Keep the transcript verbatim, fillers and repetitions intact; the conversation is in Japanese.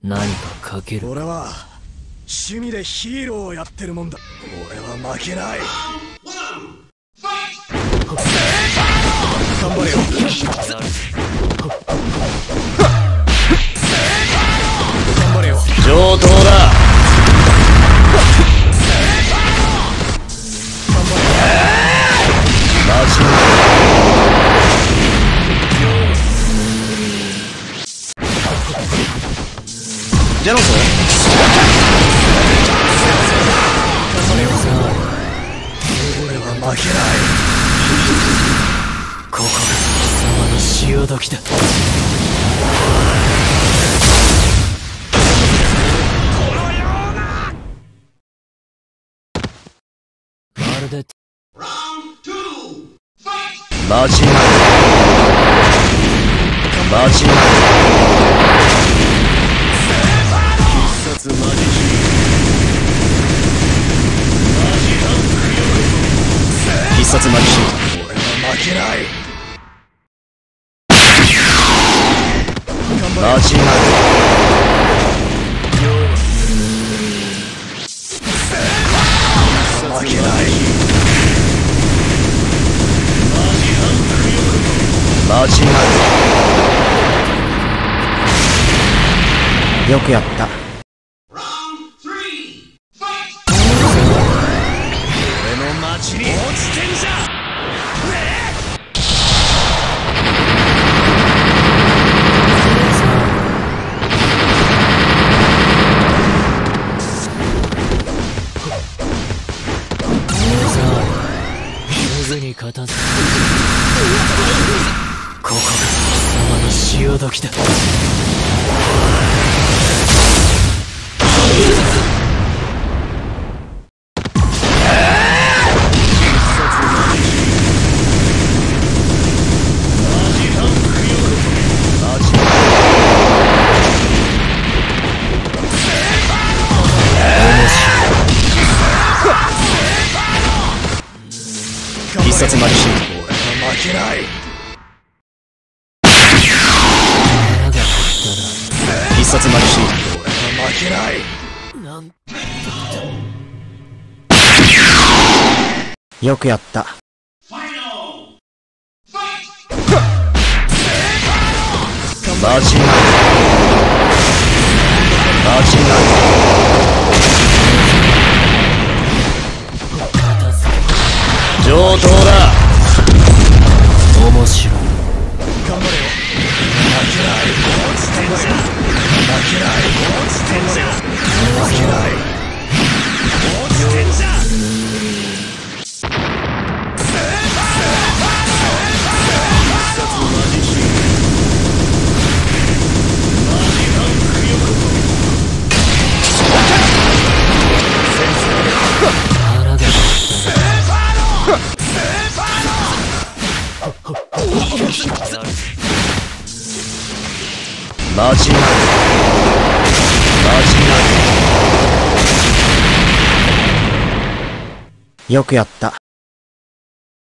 何かかける。 俺は趣味でヒーローをやってるもんだ。俺は負けない。頑張れよ。頑張れよ。 上等だ。 頑張れよ。 マジジェノス。頑張れよ。俺は負けない。 ここが貴様の潮時だ。まるでマジマジ必殺マジ必殺マジシート。 俺は負けない。頑張れよ。 マジ負けない。 マジよくやった。 俺の町に落ちてんじゃ。 すぐに片付け。ここが貴様の潮時だ。必殺マジシート。 俺は負けない。 必殺マジシート。 俺は負けない。 なんよくやった。マジなマジな上等だ。面白い。 頑張れよ。負けない。落ちてんじゃ。負けない。落ちてんじゃ。負けない。落ちてんじゃ。 マジなマジなよくやった。